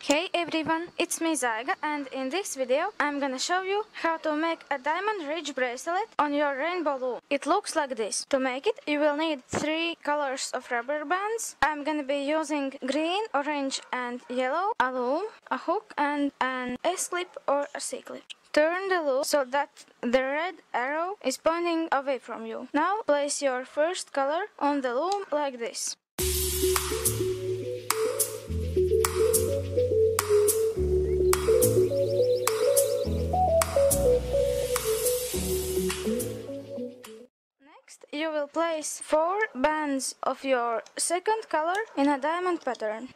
Hey everyone, it's me Zyga, and in this video I'm gonna show you how to make a diamond ridge bracelet on your rainbow loom. It looks like this. To make it you will need 3 colors of rubber bands. I'm gonna be using green, orange and yellow, a loom, a hook and an S-clip or a C-clip. Turn the loom so that the red arrow is pointing away from you. Now place your first color on the loom like this. You will place 4 bands of your second color in a diamond pattern.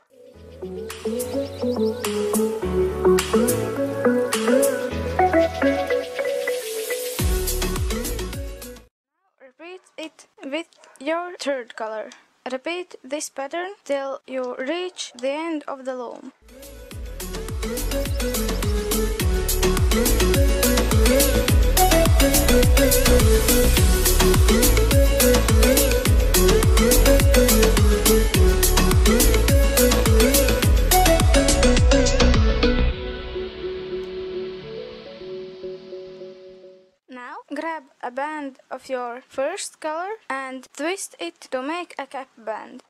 Now repeat it with your third color. Repeat this pattern till you reach the end of the loom. Now grab a band of your first color and twist it to make a cap band.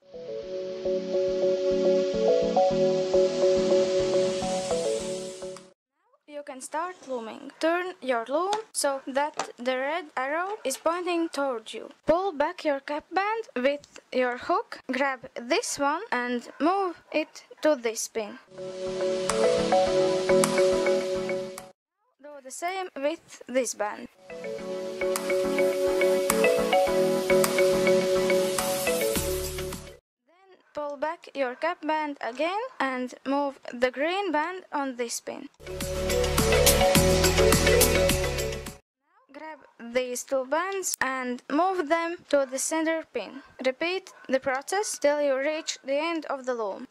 You can start looming. Turn your loom so that the red arrow is pointing toward you. Pull back your cap band with your hook, grab this one and move it to this pin. Do the same with this band. Pull back your cap band again and move the green band on this pin. Now grab these 2 bands and move them to the center pin. Repeat the process till you reach the end of the loom.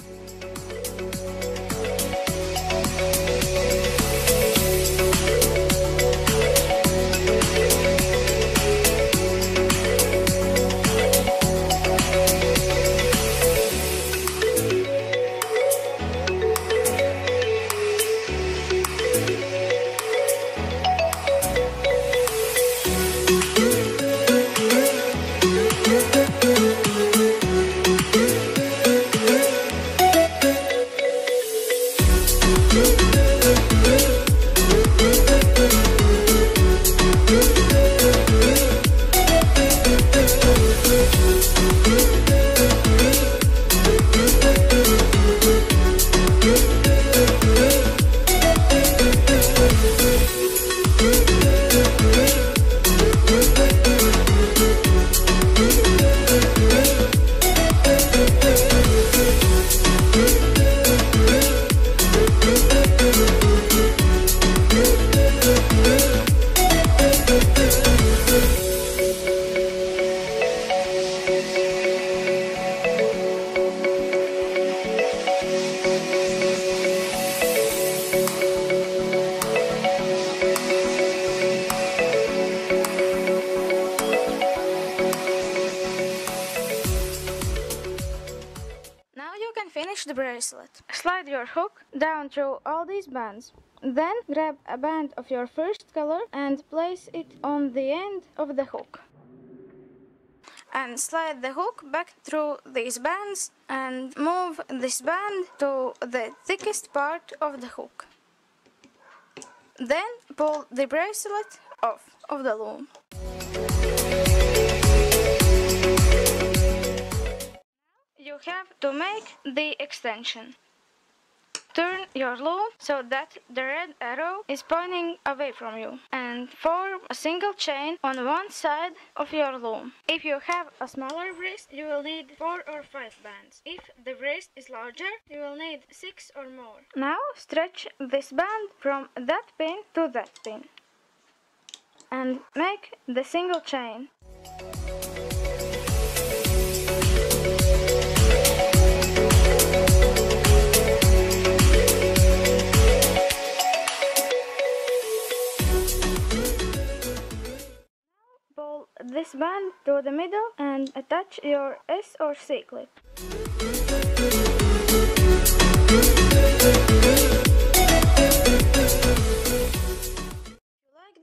Finish the bracelet. Slide your hook down through all these bands. Then grab a band of your first color and place it on the end of the hook. And slide the hook back through these bands and move this band to the thickest part of the hook. Then pull the bracelet off of the loom. You have to make the extension. Turn your loom so that the red arrow is pointing away from you and form a single chain on one side of your loom. If you have a smaller wrist, you will need 4 or 5 bands. If the wrist is larger, you will need 6 or more. Now stretch this band from that pin to that pin and make the single chain. This band to the middle and attach your S or C clip.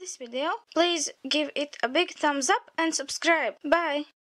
this video, please give it a big thumbs up and subscribe. Bye!